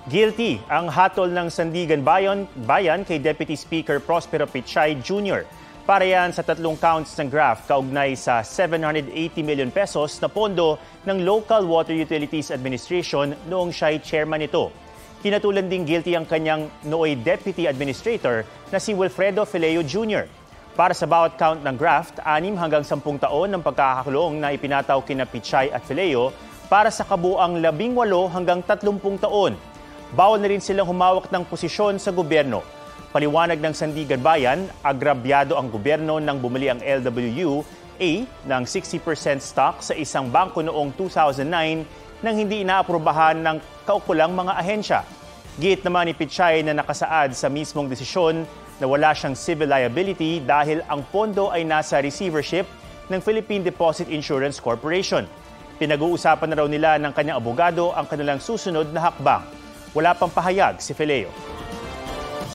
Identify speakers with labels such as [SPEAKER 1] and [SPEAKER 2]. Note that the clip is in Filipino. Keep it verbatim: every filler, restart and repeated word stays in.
[SPEAKER 1] Guilty ang hatol ng Sandiganbayan Bayan kay Deputy Speaker Prospero Pichay Junior Para yan sa tatlong counts ng graft kaugnay sa seven hundred eighty million pesos na pondo ng Local Water Utilities Administration noong siya'y chairman nito. Hinatulang ding guilty ang kanyang nooy Deputy Administrator na si Wilfredo Fileo Junior Para sa bawat count ng graft, anim hanggang sampung taon ng pagkakakulong na ipinataw kina Pichay at Fileo para sa kabuang labing walo hanggang tatlumpung taon. Bawal na rin silang humawak ng posisyon sa gobyerno. Paliwanag ng Sandiganbayan, agrabyado ang gobyerno nang bumili ang L W U A ng sixty percent stock sa isang bangko noong two thousand nine nang hindi inaaprubahan ng kaukulang mga ahensya. Giit naman ni Pichay na nakasaad sa mismong desisyon na wala siyang civil liability dahil ang pondo ay nasa receivership ng Philippine Deposit Insurance Corporation. Pinag-uusapan na raw nila ng kanyang abogado ang kanilang susunod na hakbang. Wala pang pahayag si Fileo.